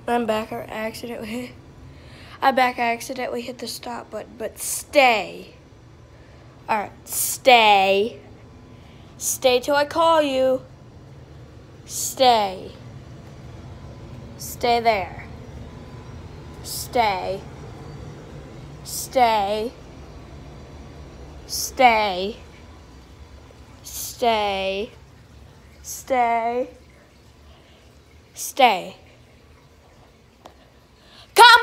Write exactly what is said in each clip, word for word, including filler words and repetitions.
I'm back. I accidentally. I back. I accidentally hit the stop button. But stay. All right, stay. Stay till I call you. Stay. Stay there. Stay. Stay. Stay. Stay. Stay. Stay. Come!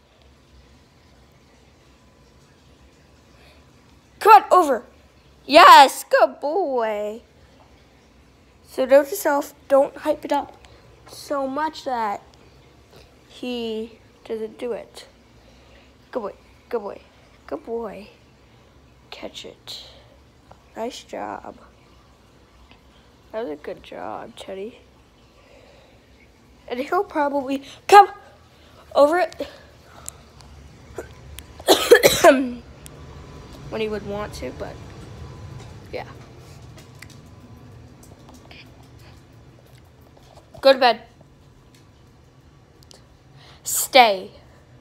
Come on, over. Yes, good boy. So note to self, don't hype it up so much that he doesn't do it. Good boy, good boy, good boy. Catch it. Nice job. That was a good job, Teddy. And he'll probably come over it when he would want to, but yeah. Go to bed. Stay.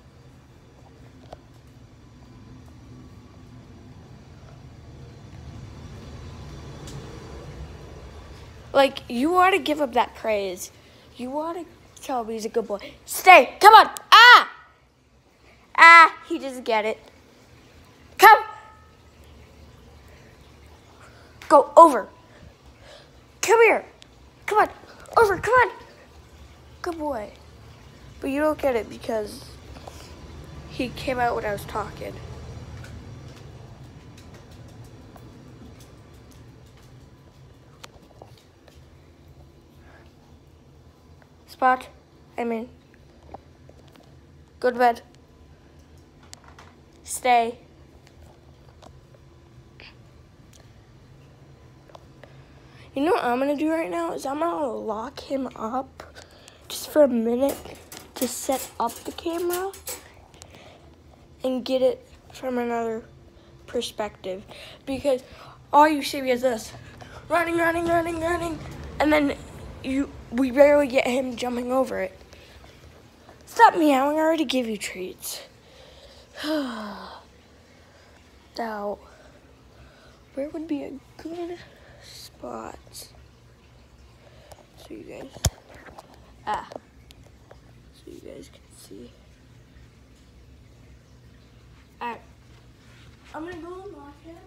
Like, you ought to give him that praise. You ought to tell him he's a good boy. Stay. Come on. Ah! Ah, he doesn't get it. Come. Go over. Come here. Come on. Over. Come on. Good boy. But you don't get it because he came out when I was talking. Spot. I mean. Go to bed. Stay. You know what I'm gonna do right now is I'm gonna lock him up just for a minute to set up the camera and get it from another perspective, because all you see is this running, running, running, running, and then you we rarely get him jumping over it. Stop meowing! I already give you treats. Now, where would be a good spot so you guys ah so you guys can see? Alright, I'm gonna go and lock him.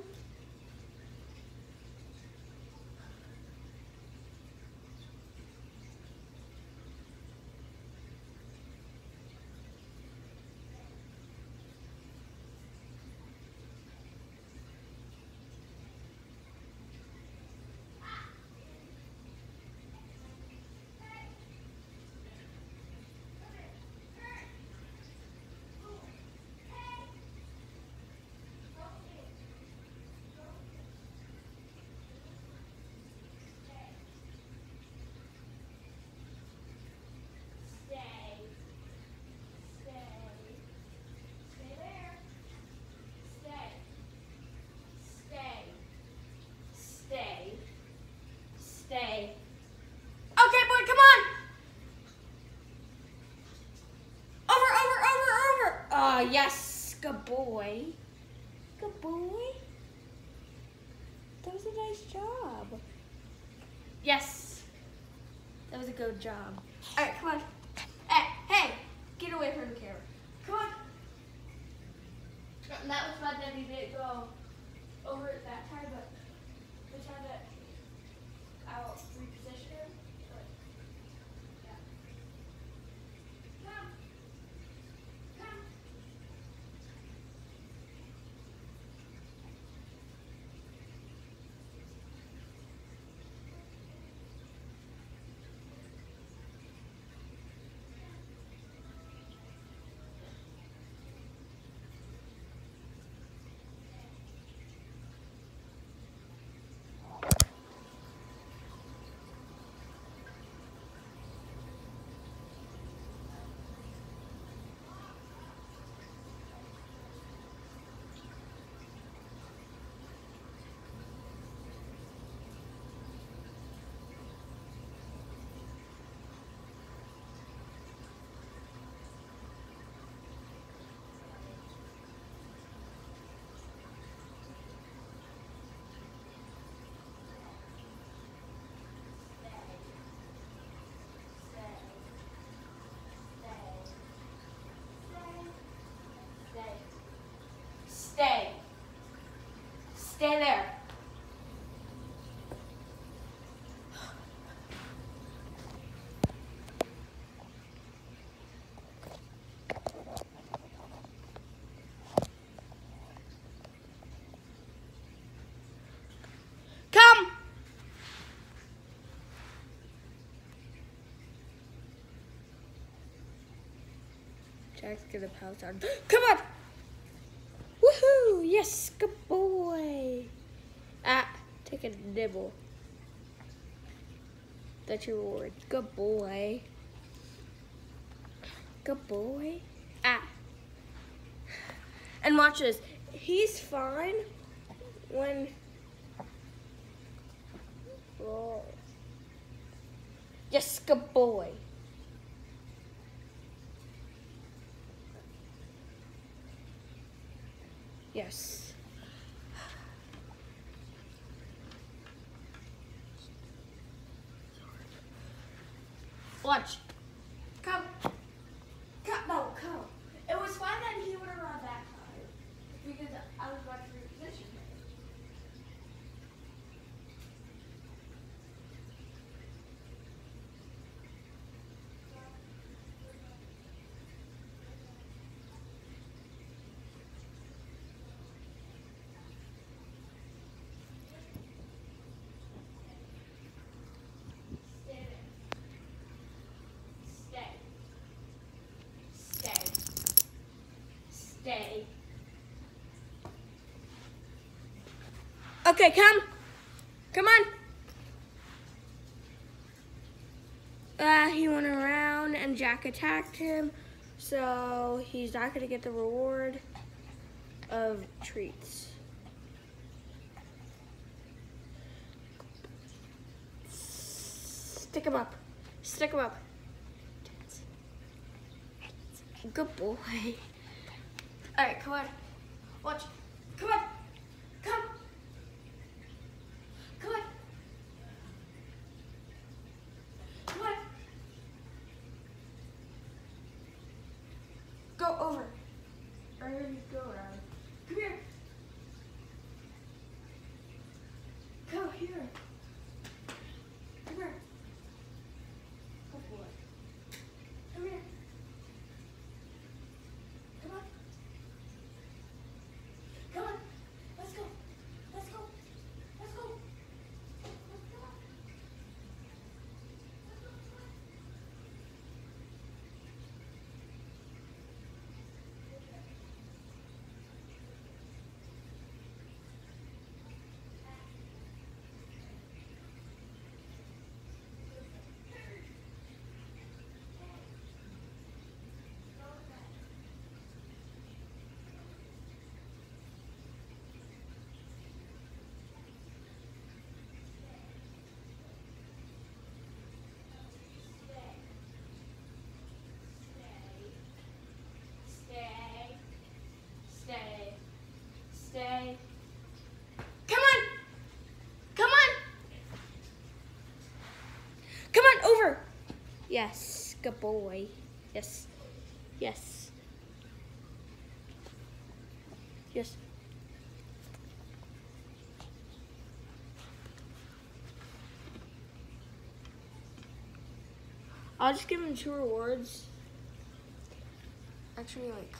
Stay. Okay, boy, come on. Over, over, over, over. Ah, uh, yes, good boy. Good boy. That was a nice job. Yes, that was a good job. All right, come on. Hey, hey, get away from the camera. Come on. And that was fun that we didn't go over it that time, but we tried to. I'll reposition him. But, yeah. Come. Come. stay there. Come. Jack's gonna pounce on. Come on. Woohoo! Yes, good boy. Ah, take a nibble. That's your reward. Good boy. Good boy. Ah. And watch this. He's fine when. Oh. Yes, good boy. Yes. Watch. Come. Come. No, come. It was fine that he would have run that time because I was about to reposition him. Stay. Okay, come. Come on. Uh, he went around and Jack attacked him, so he's not going to get the reward of treats. Stick him up. Stick him up. Good boy. All right, come on. Watch. Come on. Come. Come on. Come on. Go over. Or you go around. Come here. Go here. Come here. Good boy. Come here. Come on. Come on. Let's go. Let's go. Let's go. Let's go. Stay. Come on. Come on. Come on, over. Yes, good boy. Yes. Yes. Yes. I'll just give him two rewards. Actually, like...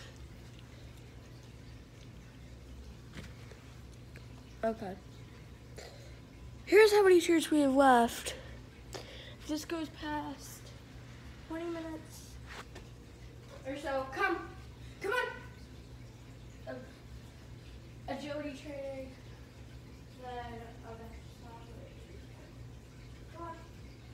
Okay. Here's how many shirts we have left. If this goes past twenty minutes or so, come. Come on. A, agility training. Then, okay. Come on.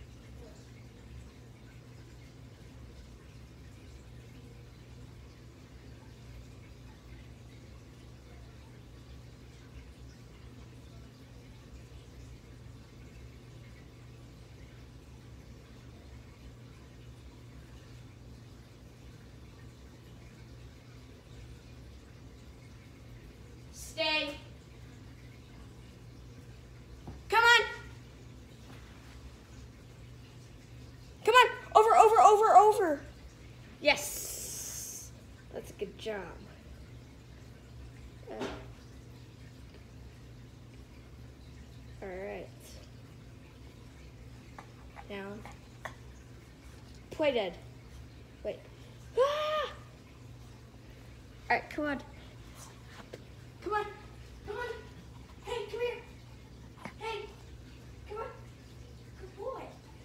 Stay. Come on. Come on. Over, over, over, over. Yes. That's a good job. Uh, play dead. Wait. Ah! Alright, come on. Come on. Come on. Hey, come here. Hey. Come on. Good boy.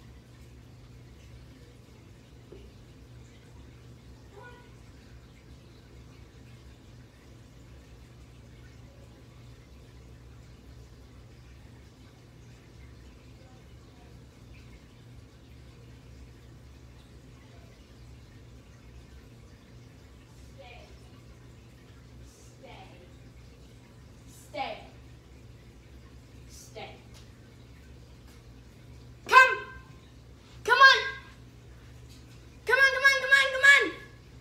Come on. Stay. Stay. Come! Come on! Come on, come on, come on, come on!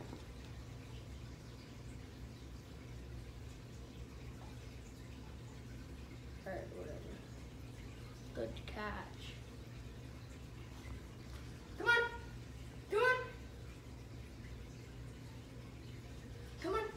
Alright, whatever. Good catch. Come on! Come on! Come on!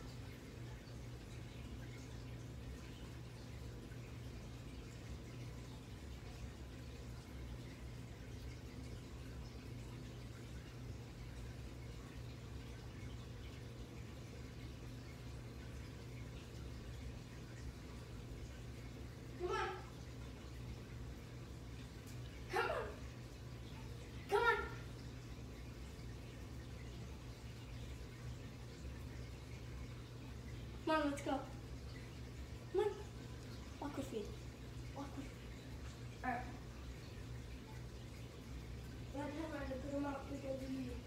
Come on, let's go. Come on. Walk with me. Walk with me. Alright. Yeah, I had to put them out because of you.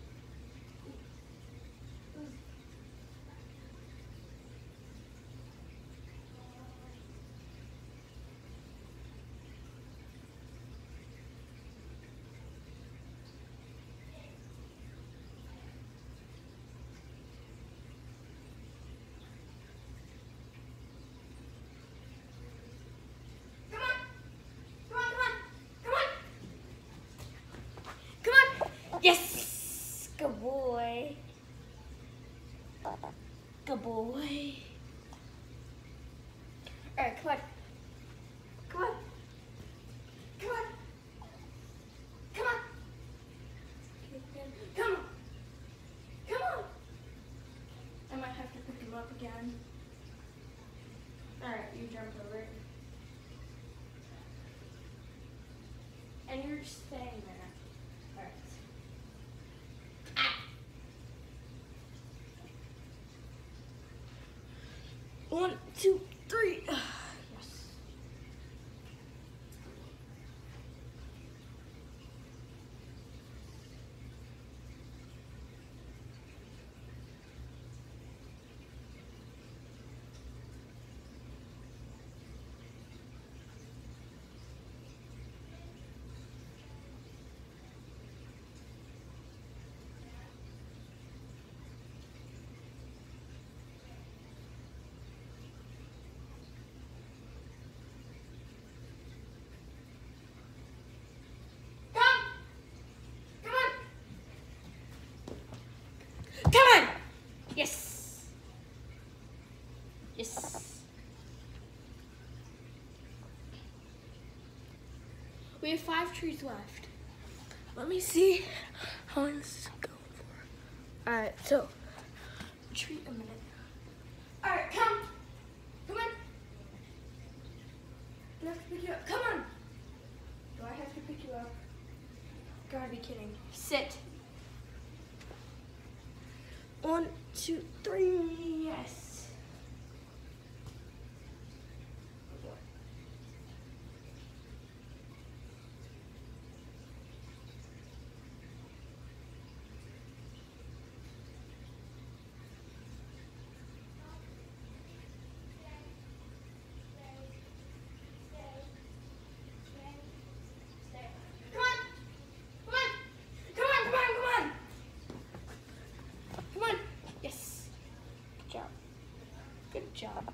Yes! Good boy. Good boy. Alright, come on. Come on. Come on. Come on. Come on. Come on. I might have to pick him up again. Alright, you jump over it. And you're staying there. Alright. One, two, three. Yes. Come on! Yes! Yes. We have five trees left. Let me see how long this is going for. Alright, so, tree a minute. Alright, come! Come on! I have to pick you up. Come on! Do I have to pick you up? Gotta be kidding. Sit. One, two, three, yes. Good job.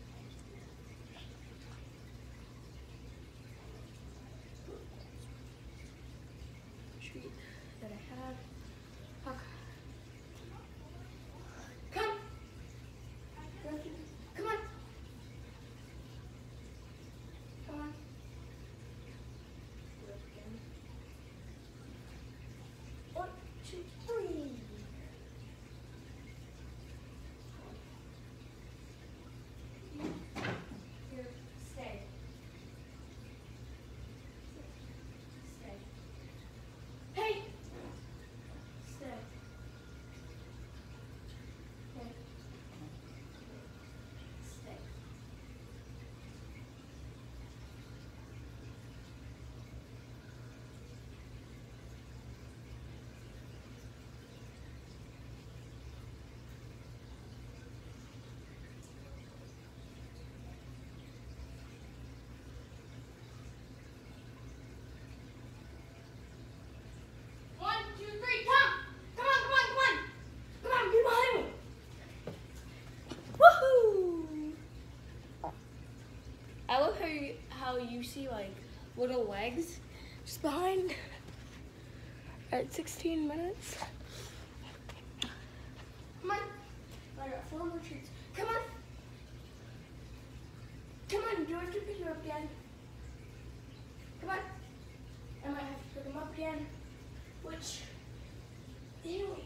Treat that I have. Okay. Come. Come on. Come on. Do it again. One, two. see like little legs just behind at sixteen minutes. Come on. I got four more treats. Come on. Come on, do I have to pick you up again? Come on. I might have to pick him up again. Which, anyway.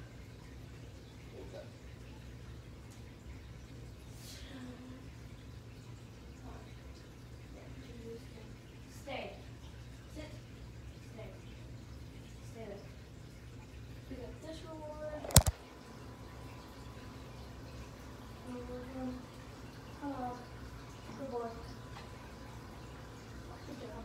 Stay. Sit. Stay. Stay there. We got this reward. Hello. Good boy. Good job.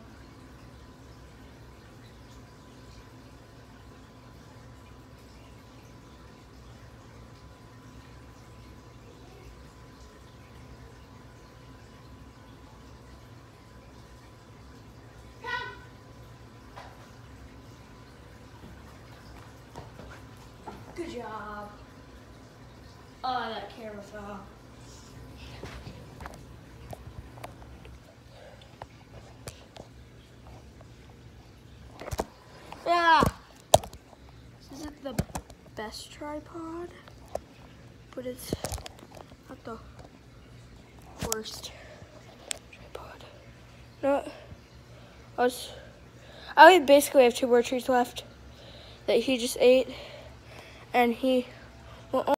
Good job. Oh, that camera fell. Yeah. This isn't the best tripod, but it's not the worst tripod. No, I was. I would basically have two more treats left that he just ate, and he will